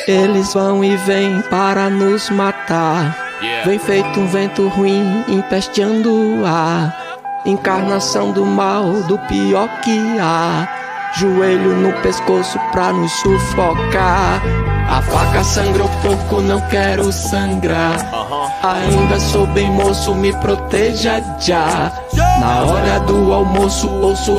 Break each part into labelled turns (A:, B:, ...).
A: Eles vão e vêm para nos matar. Vem feito um vento ruim, empesteando o ar. Encarnação do mal, do pior que há. Joelho no pescoço pra nos sufocar. A faca sangra o porco, não quero sangrar. Ainda sou bem moço, me proteja já. Na hora do almoço ouço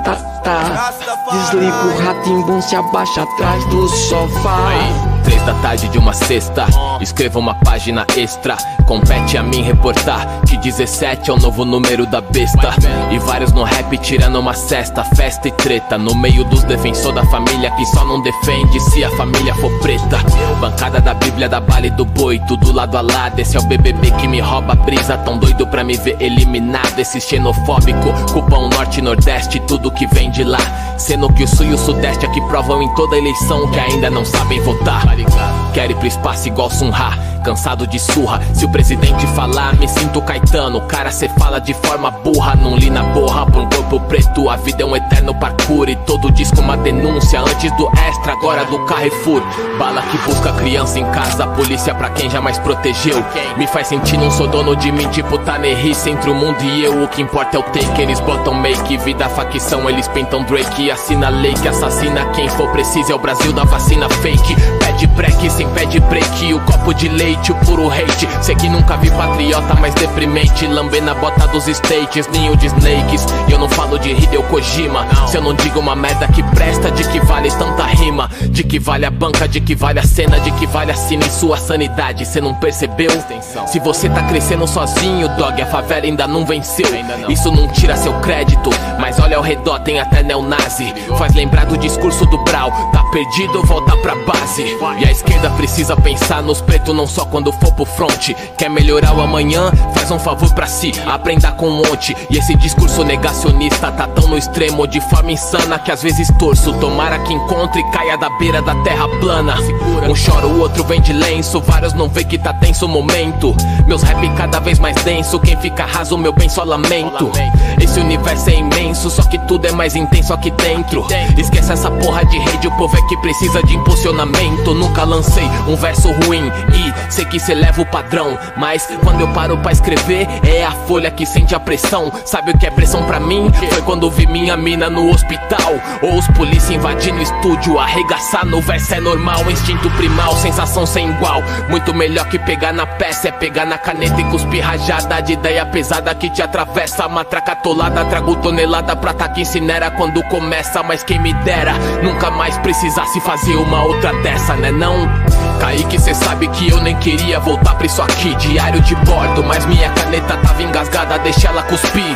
A: ratatá. Desligo o ratimbum, se abaixa atrás do sofá.
B: 3 da tarde de uma sexta, escreva uma página extra. Compete a mim reportar que 17 é o novo número da besta. E vários no rap tirando uma cesta, festa e treta. No meio dos defensor da família que só não defende se a família for preta. Bancada da Bíblia, da bala e do boi, tudo lado a lado. Esse é o BBB que me rouba a brisa. Tão doido pra me ver eliminado. Esse xenofóbico culpa o norte e nordeste, tudo que vem de lá. Sendo que o sul e o sudeste aqui provam em toda eleição que ainda não sabem votar. Quero ir pro espaço igual Sun Ra, cansado de surra. Se o presidente falar, me sinto Caetano. Cara, cê fala de forma burra. Não li na borra pra um corpo preto. A vida é um eterno parkour e todo disco uma denúncia. Antes do Extra, agora do Carrefour. Bala que busca criança em casa, polícia pra quem jamais protegeu. Me faz sentir não sou dono de mim, tipo Tannerrice entre o mundo e eu. O que importa é o take, eles botam make. Vida facção, eles pintam Drake e assina lei que assassina quem for preciso. É o Brasil da vacina fake. Pede break sem pede break. O copo de leite, o puro hate. Sei que nunca vi patriota mais deprimente. Lambendo a bota dos States, ninho de snakes. E eu não falo de Hideo Kojima. Se eu não digo uma merda que presta, de que vale tanta rima? De que vale a banca, de que vale a cena, de que vale a cena em sua sanidade? Cê não percebeu? Se você tá crescendo sozinho, dog, a favela ainda não venceu. Isso não tira seu crédito, mas olha ao redor, tem até neonazi. Faz lembrar do discurso do Brau. Tá perdido, volta pra base. E a esquerda precisa pensar nos pretos não só quando for pro front. Quer melhorar o amanhã? Faz um favor pra si, aprenda com ontem. E esse discurso negacionista tá tão no extremo, de forma insana, que às vezes torço. Tomara que encontre e caia da beira da terra plana. Um chora, o outro vem de lenço. Vários não vê que tá tenso o momento. Meus rap cada vez mais denso. Quem fica raso, meu bem, só lamento. Esse universo é imenso, só que tudo é mais intenso aqui dentro. Esquece essa porra de rede, o povo é que precisa de impulsionamento. Nunca lancei um verso ruim e sei que cê leva o padrão. Mas quando eu paro pra escrever, é a folha que sente a pressão. Sabe o que é pressão pra mim? Foi quando vi minha mina no hospital. Ou os polícia invadindo o estúdio. Arregaçar no verso é normal, instinto primal, sensação sem igual. Muito melhor que pegar na peça, é pegar na caneta e cuspir rajada de ideia pesada que te atravessa. Matraca atolada, trago tonelada pra tá que incinera quando começa. Mas quem me dera nunca mais precisasse fazer uma outra dessa, né não? Kaique, cê sabe que eu nem queria voltar pra isso aqui. Diário de bordo, mas minha caneta tava engasgada, deixa ela cuspir.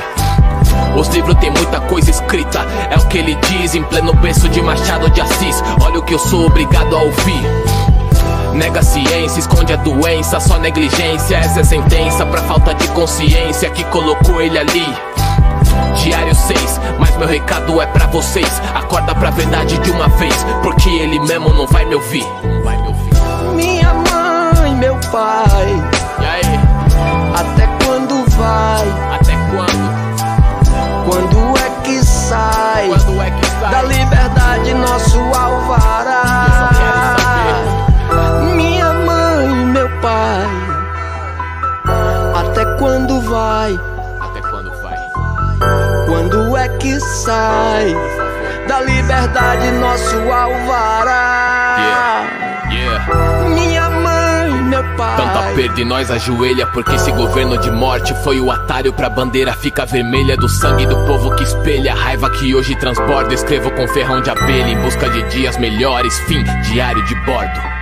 B: Os livros tem muita coisa escrita, é o que ele diz em pleno berço de Machado de Assis. Olha o que eu sou obrigado a ouvir. Nega a ciência, esconde a doença, só negligência. Essa é sentença pra falta de consciência que colocou ele ali. Diário 6, mas meu recado é pra vocês. Acorda pra verdade de uma vez, porque ele mesmo não vai me ouvir.
A: Minha mãe, meu pai,
B: E aí?
A: até quando vai?
B: Até quando?
A: Quando é que sai?
B: Quando é que sai?
A: Da liberdade nosso alvará.
B: Eu só quero saber.
A: Minha mãe, meu pai, até quando vai?
B: Até quando vai?
A: Quando é que sai? Da liberdade nosso alvará. Minha mãe, meu pai.
B: Tanta perda e nós ajoelha, porque esse governo de morte foi o atalho pra bandeira fica vermelha. Do sangue do povo que espelha a raiva que hoje transborda. Escrevo com ferrão de abelha em busca de dias melhores. Fim, diário de bordo.